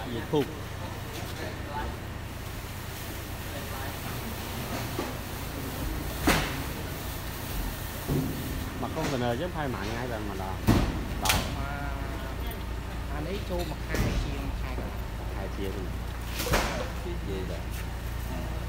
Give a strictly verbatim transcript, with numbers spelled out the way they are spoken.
Gì thu mà con container chứ phải mạng ngay lần mà đò đò mà anh ấy cho một hai chiên hai cái hai chia thì gì vậy